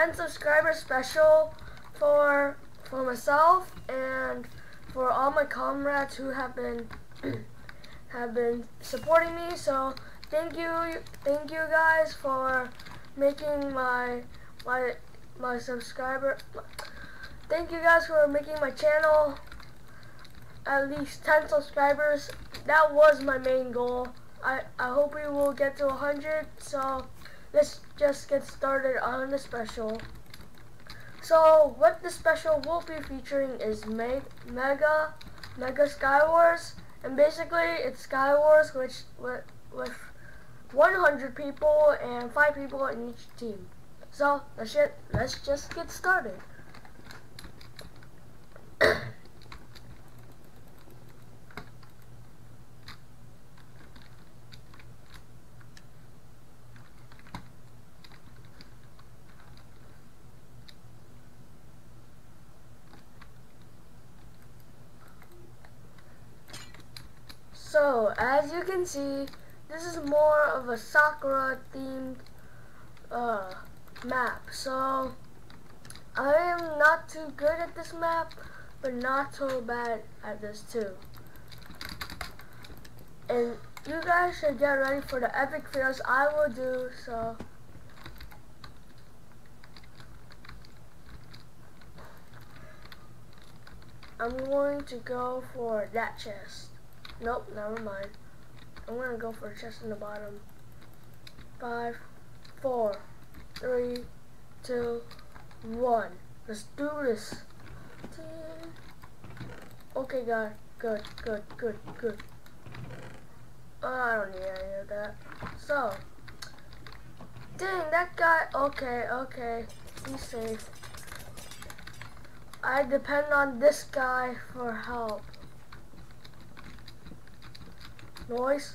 10 subscriber special for myself and for all my comrades who have been supporting me. So thank you guys for making my subscriber. Thank you guys for making my channel at least 10 subscribers. That was my main goal. I hope we will get to 100. So let's just get started on the special. So what the special will be featuring is Mega Skywars, and basically it's Skywars with 100 people and 5 people in each team. So let's just get started. So, as you can see, this is more of a Sakura themed map. So, I am not too good at this map, but not so bad at this too. And you guys should get ready for the epic fails I will do. So, I'm going to go for that chest. Nope, never mind. I'm gonna go for a chest in the bottom. 5, 4, 3, 2, 1. Let's do this. Okay, guys. Good. I don't need any of that. So, dang, that guy. Okay. He's safe. I depend on this guy for help. Noise.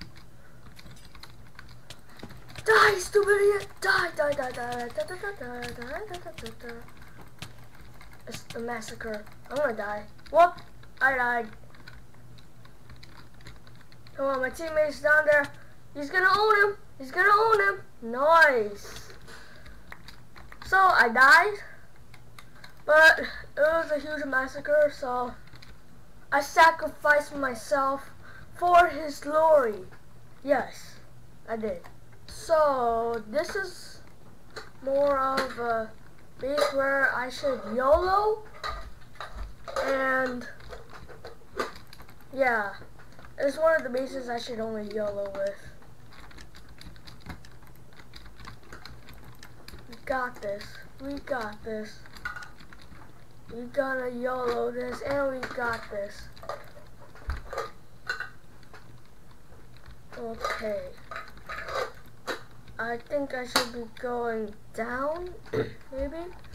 Die, stupid idiot! Die. It's the massacre. I'm gonna die. Whoop! I died. Come on, my teammate's down there. He's gonna own him. Nice. So I died, but it was a huge massacre. So I sacrificed myself for his glory. Yes, I did. So this is more of a base where I should YOLO, and yeah, it's one of the bases I should only YOLO with. We got this. We're gonna YOLO this, and we got this. Okay, I think I should be going down, maybe?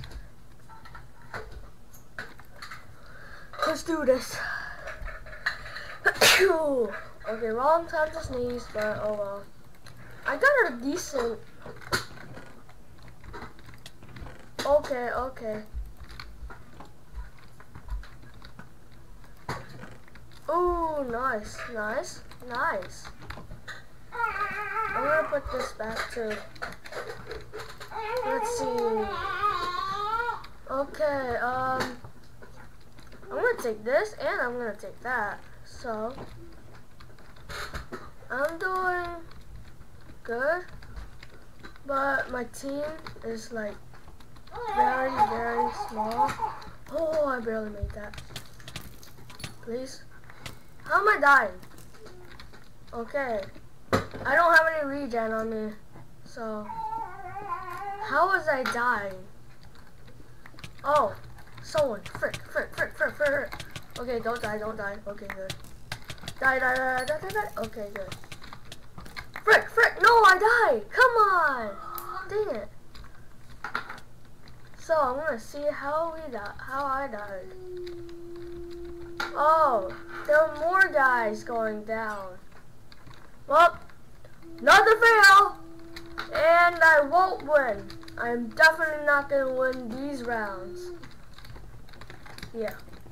Let's do this. Okay, wrong time to sneeze, but oh well. I got a decent... Okay. Ooh, nice. I'm gonna put this back too. Let's see. Okay, I'm gonna take this and I'm gonna take that. So I'm doing good, but my team is like very small. Oh, I barely made that. Please. How am I dying? Okay. I don't have any regen on me, so how was I dying? Oh, someone, frick. Okay, don't die. Okay, good. Die. Okay, good. Frick, no, I died. Come on, dang it. So I'm gonna see how I died. Oh, there are more guys going down. Well, another fail, and I won't win. I'm definitely not gonna win these rounds. Yeah.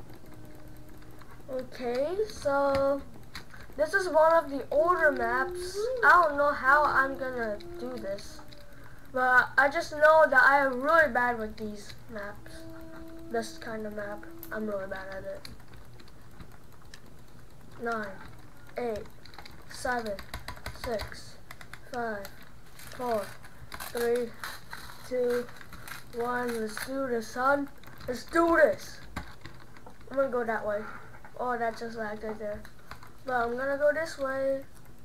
Okay, so this is one of the older maps. I don't know how I'm gonna do this, But I just know that I am really bad with these maps. This kind of map. I'm really bad at it. 9, 8, 7, 6, 5, 4, 3, 2, 1. Let's do this, son. Let's do this. I'm gonna go that way. Oh, that just lagged right there. But I'm gonna go this way.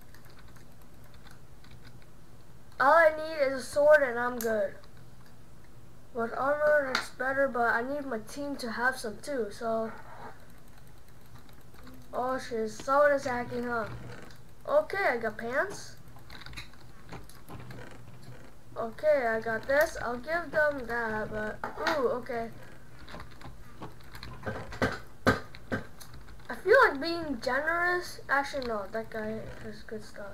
All I need is a sword and I'm good. With armor, that's better, but I need my team to have some too, so. Oh shit, someone is hacking, huh? Okay, I got pants. Okay, I got this. I'll give them that, but. Ooh, okay. I feel like being generous. Actually, no, that guy has good stuff.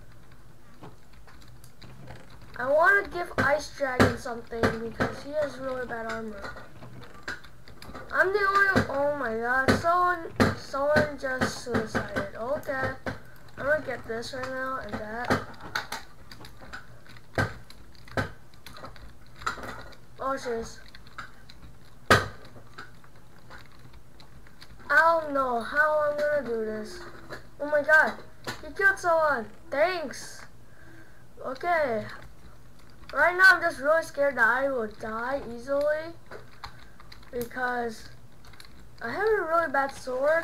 I want to give Ice Dragon something because he has really bad armor. I'm the only. Oh my god! Someone just suicided. Okay, I'm gonna get this right now and that. Oh shiz. I don't know how I'm gonna do this. Oh my god! You killed someone. Thanks. Okay. Right now I'm just really scared that I will die easily because I have a really bad sword.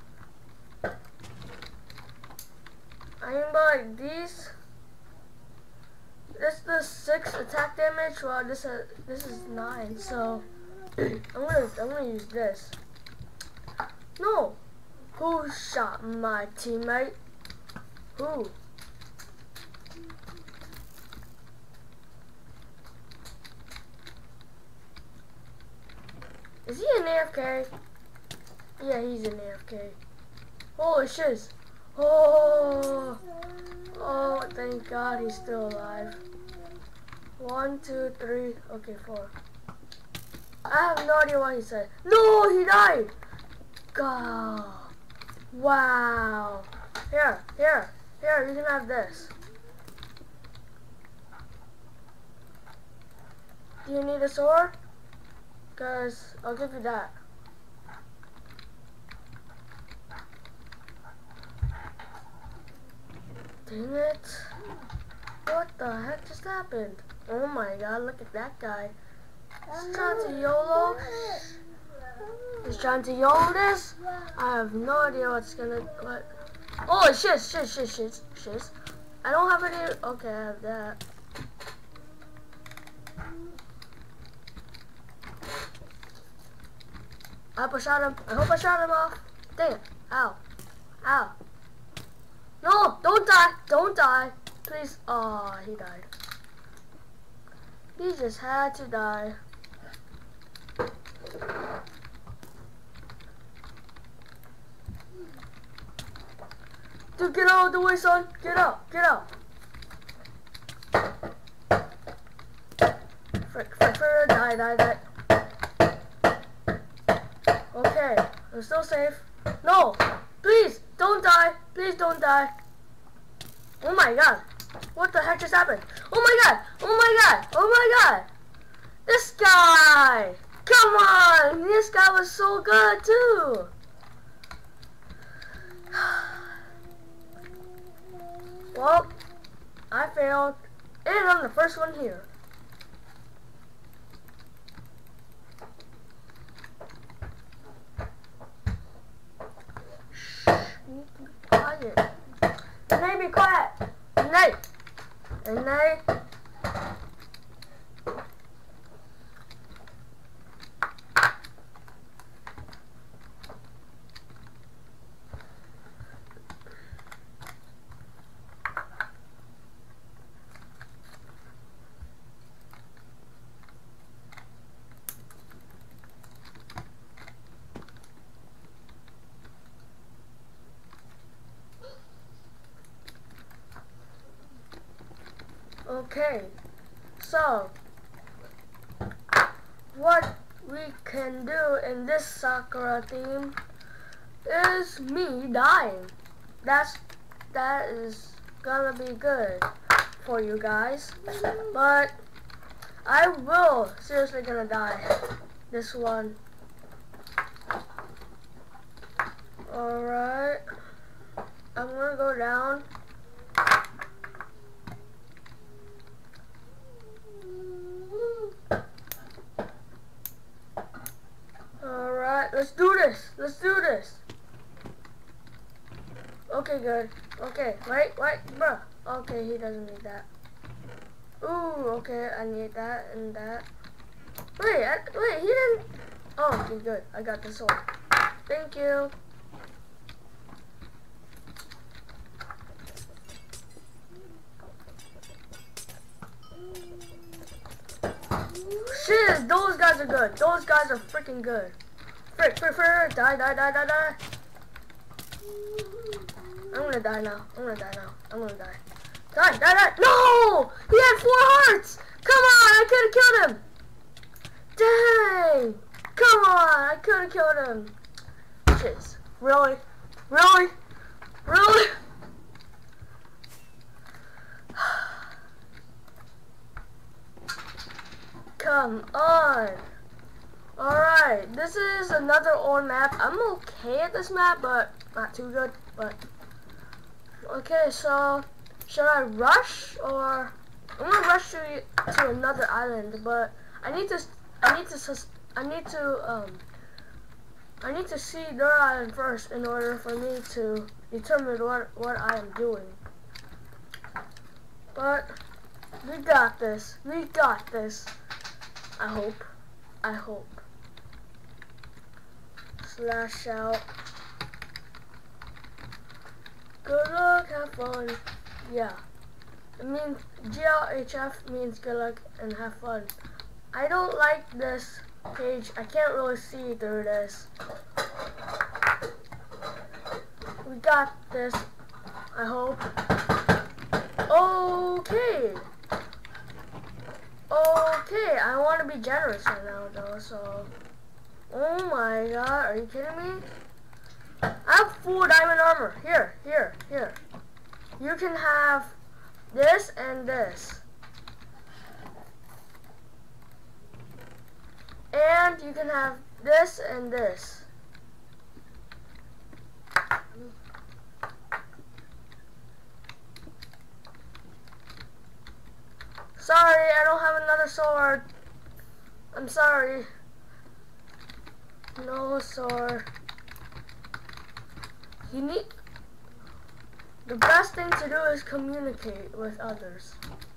I mean, but like these, this is the 6 attack damage. Well, this is 9. So I'm gonna use this. No, who shot my teammate? Who? Is he an AFK? Yeah, he's an AFK. Holy shiz. Oh, thank God he's still alive. 1, 2, 3, okay, 4. I have no idea what he said. No, he died! God. Wow. Here, you can have this. Do you need a sword? Because I'll give you that. Dang it. What the heck just happened? Oh my god, look at that guy. He's trying to YOLO. He's trying to YOLO this. I have no idea what's gonna. What? Oh, shiz. I don't have any. Okay, I have that. I hope I shot him. I hope I shot him off. Dang it. Ow. Ow. No, don't die. Don't die. Please. Oh, he died. He just had to die. Dude, get out of the way, son. Get out. Get out. Frick. Die. Okay, I'm still safe. No, please don't die. Please don't die. Oh my god, what the heck just happened? Oh my god. This guy. Come on, this guy was so good too. Well, I failed, and I'm the first one here. Quiet. Nay, be quiet. Nay. And nay. Okay, so what we can do in this Sakura theme is me dying. That is gonna be good for you guys. But I will seriously gonna die. This one. Alright. I'm gonna go down. Alright, let's do this. Let's do this. Okay, good. Okay, wait, bruh. Okay, he doesn't need that. Ooh, okay, I need that and that. Wait, he didn't. Oh, okay, good. I got the sword. Thank you. Shit, those guys are good. Those guys are freaking good. Frick. Die. I'm gonna die now. Die. No! He had 4 hearts! Come on, I could have killed him! Dang! Come on, I could have killed him. Shit. Really? Come on. Alright, this is another old map. I'm okay at this map, but not too good. But okay, so should I rush or I'm gonna rush to another island, but I need to see their island first in order for me to determine what I am doing. But we got this. I hope. Slash out. Good luck, have fun. Yeah. It means GLHF means good luck and have fun. I don't like this page. I can't really see through this. We got this. I hope. Okay, I want to be generous right now though, so. Oh my god, are you kidding me? I have 4 diamond armor. Here. You can have this and this. And you can have this and this. Sorry, I don't have another sword. I'm sorry. No sword. The best thing to do is communicate with others.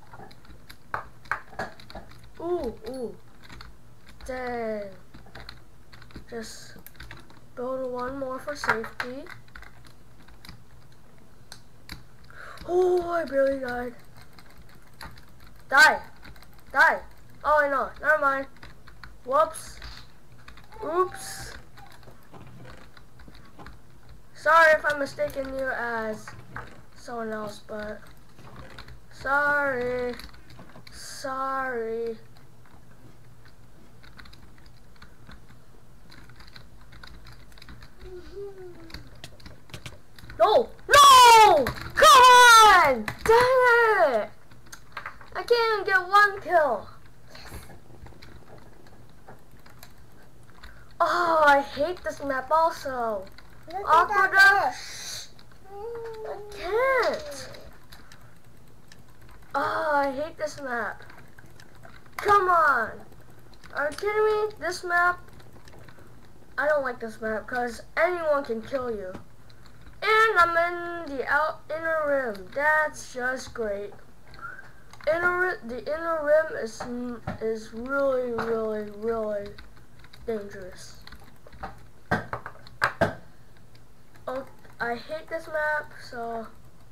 Ooh. Dang. Just build one more for safety. Oh, I barely died. Die. Oh, I know. Never mind. Whoops. Oops. Sorry if I'm mistaking you as someone else, but sorry. No! Come on! Dang it! I can't even get 1 kill. Oh, I hate this map also. Aqueduct. I can't. Oh, I hate this map. Come on. Are you kidding me? This map. I don't like this map because anyone can kill you. And I'm in the inner rim. That's just great. The inner rim is really dangerous. Oh, I hate this map, so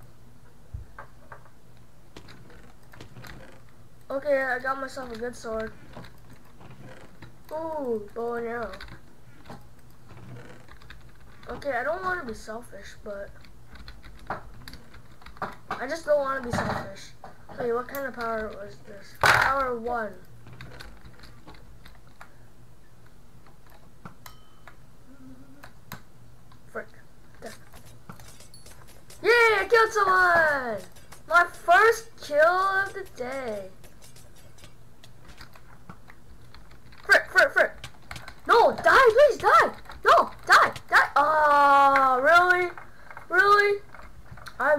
okay, I got myself a good sword. Ooh, bow and arrow. Okay, I don't want to be selfish, but I just don't want to be selfish. Wait, what kind of power was this? Power 1. Frick. Yeah, I killed someone! My first kill of the day.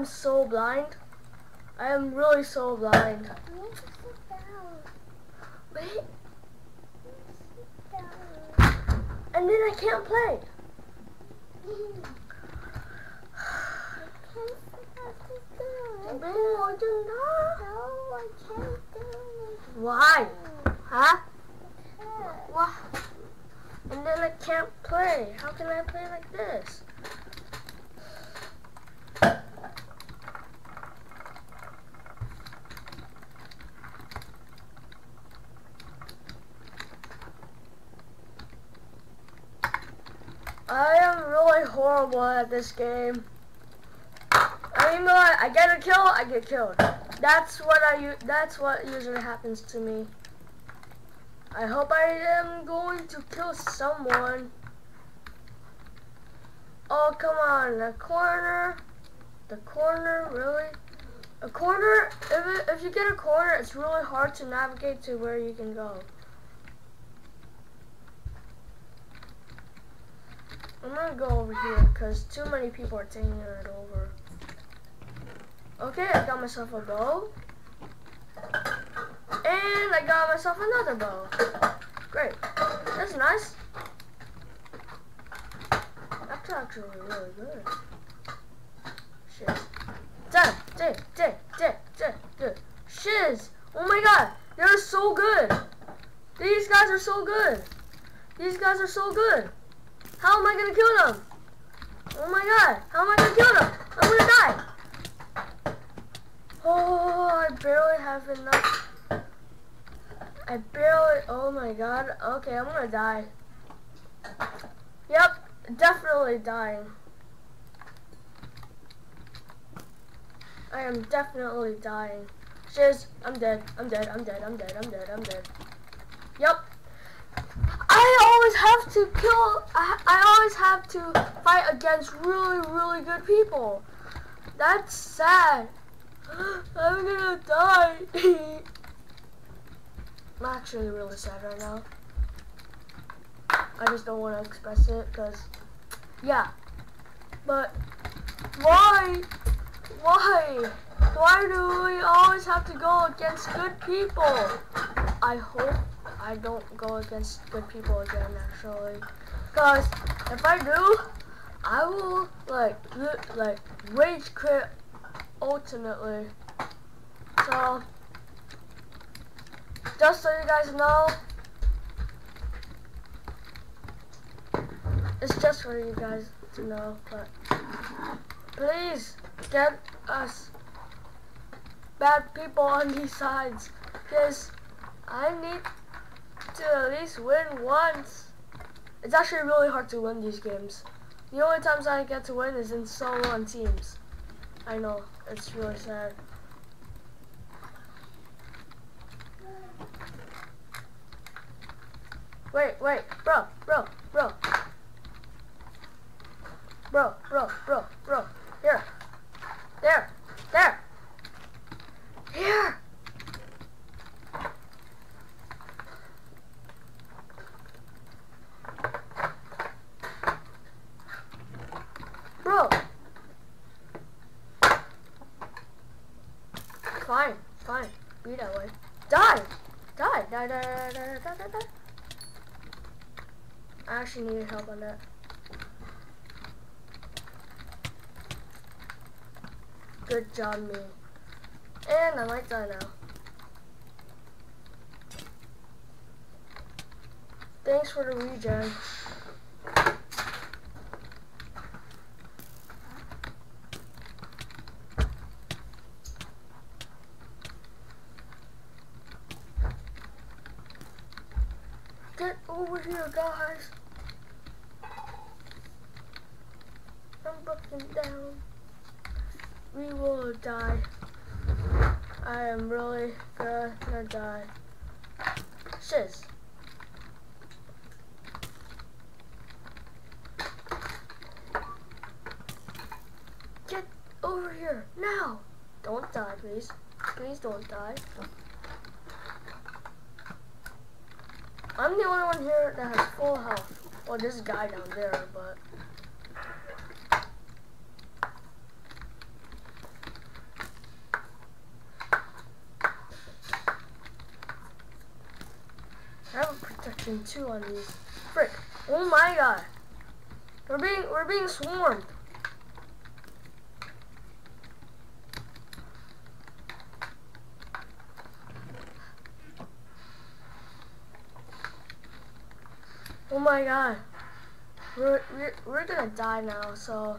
am so blind. I am really so blind. Wait. And then I can't play. No, I do not. No, I can't do it. Why? Huh? Why? And then I can't play. How can I play like this? I am really horrible at this game. I mean, I get a kill, I get killed. That's what usually happens to me. I hope I am going to kill someone. Oh, come on, the corner. The corner, really? A corner, if you get a corner, it's really hard to navigate to where you can go. I'm gonna go over here because too many people are taking it over. Okay, I got myself a bow. And I got myself another bow. Great. That's nice. That's actually really good. Shiz. Shiz. Oh my god. They're so good. These guys are so good. These guys are so good. How am I gonna kill them? Oh my god. How am I gonna kill them? I'm gonna die. Oh, I barely have enough. Oh my god. Okay, I'm gonna die. Yep, definitely dying. I am definitely dying. Shiz, I'm dead. I'm dead. I'm dead. I'm dead. I'm dead. I'm dead. Yep. I always have to kill. I always have to fight against really good people. That's sad. I'm gonna die. I'm actually really sad right now. I just don't want to express it because, yeah. But why? Why do we always have to go against good people? I hope I don't go against good people again, actually. Because if I do, I will like rage quit ultimately. So just so you guys know, it's just for you guys to know, but please get us bad people on these sides, because I need to at least win once. It's actually really hard to win these games. The only times I get to win is in solo and teams. I know, it's really sad. Wait, bro. Here. There. Here. Bro. Fine. Be that way. Die. I actually needed help on that. Good job, me. And I might die now. Thanks for the regen. Get over here, guys. I'm broken down. We will die. I am really gonna die. Shiz. Get over here now. Don't die, please. Please don't die. I'm the only one here that has full health. Well, this guy down there, but and 2 on these. Frick. Oh my god. We're being swarmed. Oh my god. We're gonna die now, so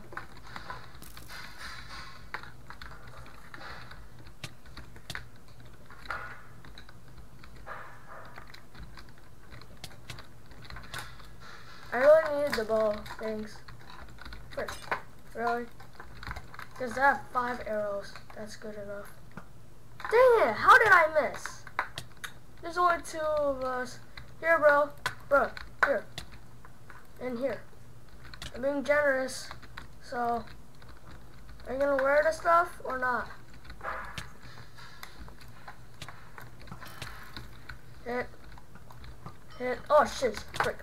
I really needed the bow. Thanks. Frick. Really? Because I have 5 arrows. That's good enough. Dang it! How did I miss? There's only 2 of us. Here, bro. Bro, here. And here. I'm being generous. So, are you gonna wear the stuff or not? Hit. Hit. Oh, shit. Frick.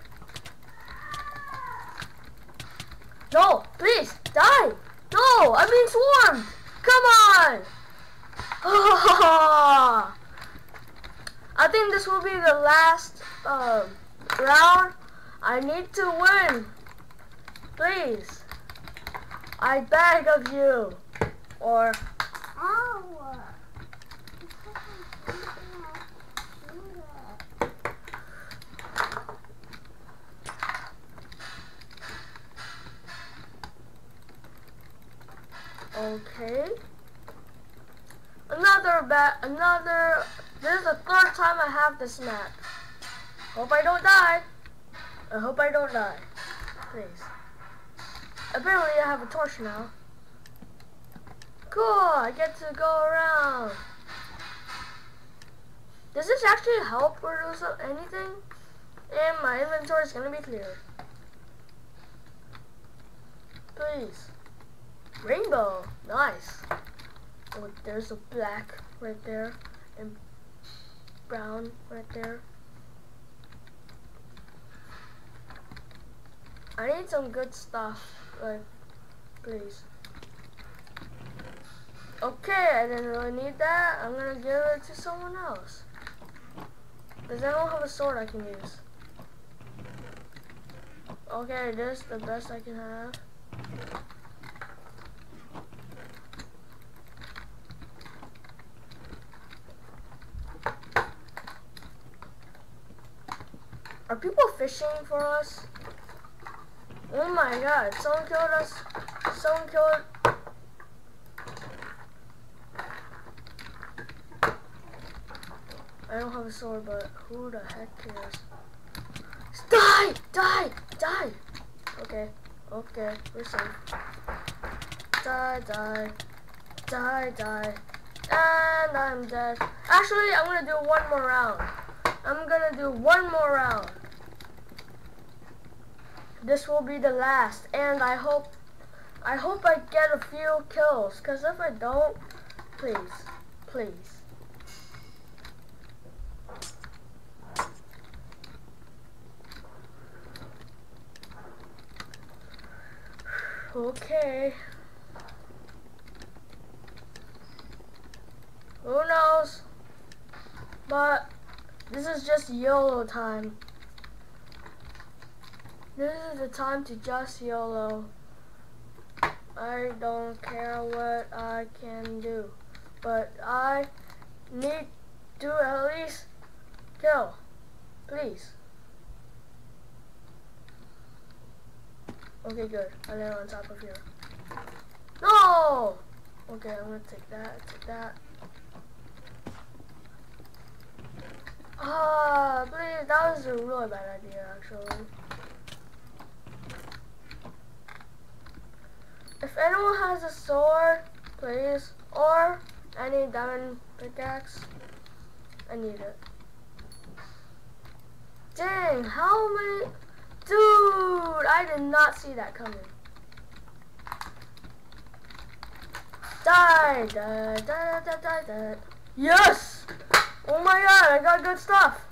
No, please, die! No, I'm being swarmed! Come on! Oh, I think this will be the last round. I need to win. Please. I beg of you. Or... Ow! Okay. This is the 3rd time I have this map. Hope I don't die. I hope I don't die. Please. Apparently I have a torch now. Cool, I get to go around. Does this actually help or do anything? And my inventory is gonna be cleared. Please. Rainbow, nice. Oh, there's a black right there and brown right there. I need some good stuff, like, please. Okay, I didn't really need that. I'm gonna give it to someone else. Because I don't have a sword I can use. Okay, this is the best I can have. Are people fishing for us? Oh my god, someone killed us. Someone killed... I don't have a sword, but who the heck cares? Die! Die! Die! Okay. Okay, we're safe. Die, die. Die, die. And I'm dead. Actually, I'm gonna do one more round. I'm gonna do one more round. This will be the last, and I hope I get a few kills, cause if I don't, please, please. Okay. Who knows? But this is just YOLO time. This is the time to just YOLO. I don't care what I can do, but I need to at least kill. Please. Okay, good. I landed on top of here. No! Okay, I'm gonna take that, take that. Ah, please, that was a really bad idea, actually. If anyone has a sword, please, or any diamond pickaxe, I need it. Dang, how many? Dude, I did not see that coming. Die, die, die, die, die, die. Yes! Oh my god, I got good stuff.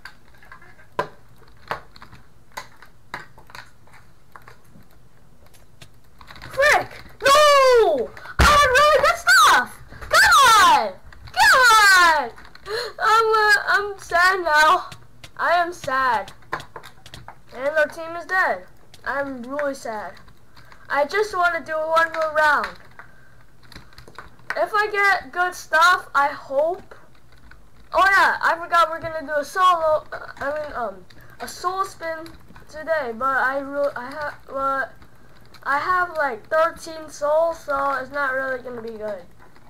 Frick! No! I had really good stuff! Come on! Come on! I'm sad now. I am sad. sad. I just want to do one more round. If I get good stuff, I hope. Oh yeah, I forgot we're gonna do a solo. A soul spin today, but I have like 13 souls, so it's not really gonna be good.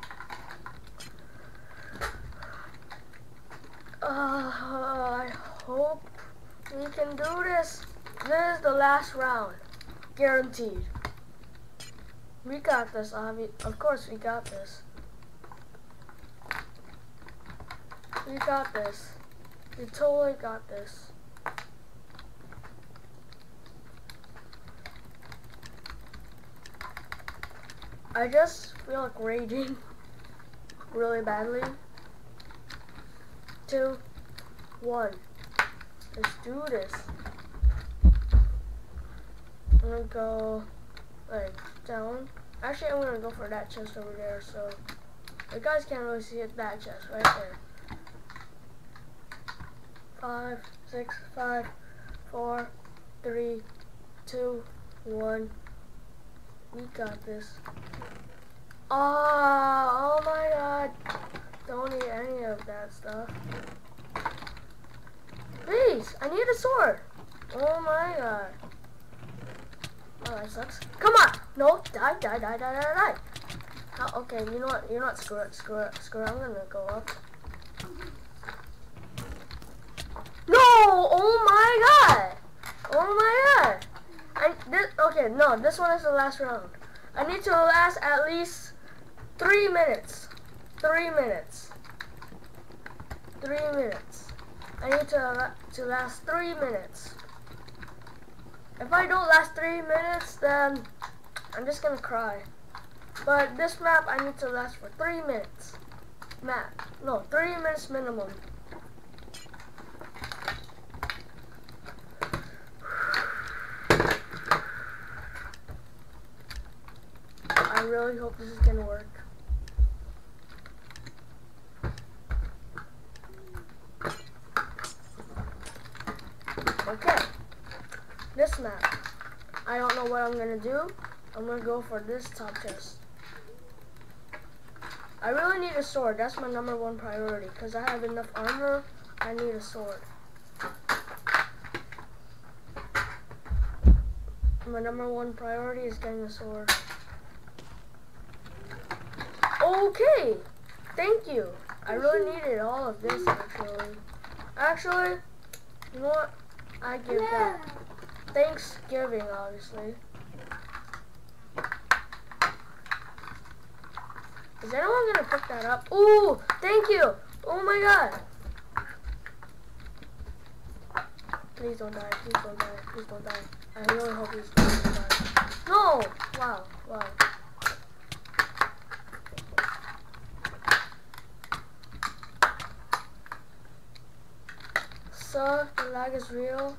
I hope we can do this. This is the last round, guaranteed. We got this, of course we got this. We got this. We totally got this. I just feel like raging really badly. 2, 1. Let's do this. I'm gonna go like down. Actually, I'm gonna go for that chest over there, so you guys can't really see it. That chest right there. 5, 6, 5, 4, 3, 2, 1. We got this. Oh my god. Don't need any of that stuff. Please, I need a sword. Oh my god. Oh, that sucks. Come on. No, die. Oh, okay, you know what? Screw it. I'm gonna go up. No! Oh my god! Okay, no, this one is the last round. I need to last at least 3 minutes. 3 minutes. 3 minutes. I need to last 3 minutes. If I don't last 3 minutes, then I'm just gonna cry. But this map, I need to last for 3 minutes. 3 minutes minimum. I really hope this is gonna work. Okay, this map. I don't know what I'm gonna do. I'm gonna go for this top chest. I really need a sword. That's my #1 priority because I have enough armor. I need a sword. My #1 priority is getting a sword. Okay, thank you. I really needed all of this actually. Actually, you know what? I give that. Thanksgiving, obviously. Is anyone gonna pick that up? Ooh, thank you. Oh my god. Please don't die. Please don't die. Please don't die. I really hope he's going to die. No. Wow. So the lag is real.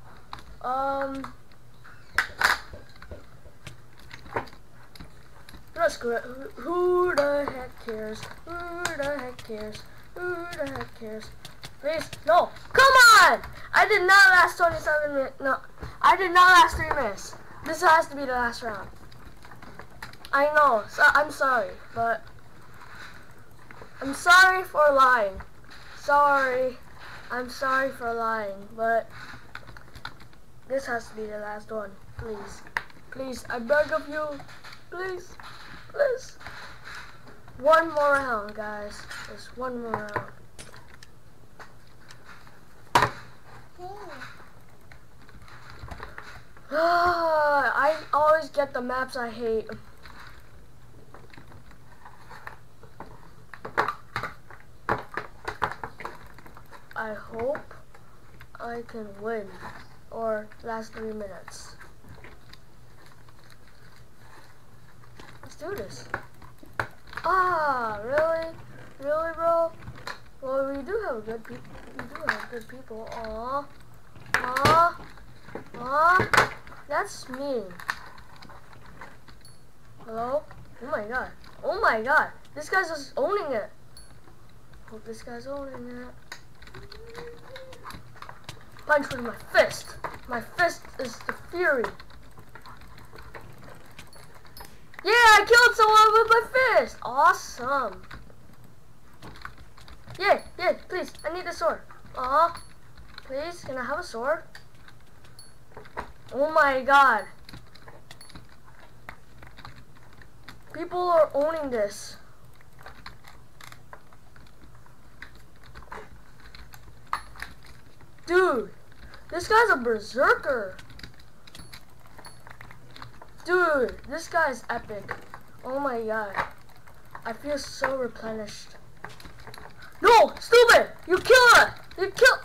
No, screw it. Who the heck cares? Who the heck cares? Who the heck cares? Please, no. Come on! I did not last 27 minutes. No, I did not last 3 minutes. This has to be the last round. I know. So I'm sorry, but I'm sorry for lying. Sorry. I'm sorry for lying, but this has to be the last one. Please. Please, I beg of you. Please. Please. One more round, guys. Just one more round. I always get the maps I hate. I hope I can win or last 3 minutes. Let's do this. Really? Really, bro? Well, we do have good people. We do have good people. Aw. That's mean. Hello? Oh my god. Oh my god. This guy's just owning it. Hope this guy's owning it. Punch with my fist. My fist is the fury. I killed someone with my fist. Awesome. Yeah, please. I need a sword. Please, can I have a sword? Oh my god. People are owning this. Dude, this guy's a berserker. Dude, this guy's epic. Oh my god. I feel so replenished. No, stupid! You killed her! You killed...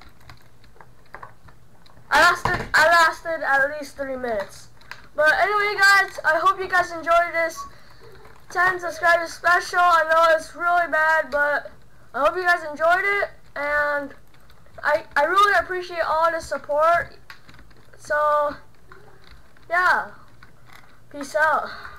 I lasted at least 3 minutes. But anyway guys, I hope you guys enjoyed this 10 subscribers special. I know it's really bad, but I hope you guys enjoyed it, and I really appreciate all the support. So yeah, peace out.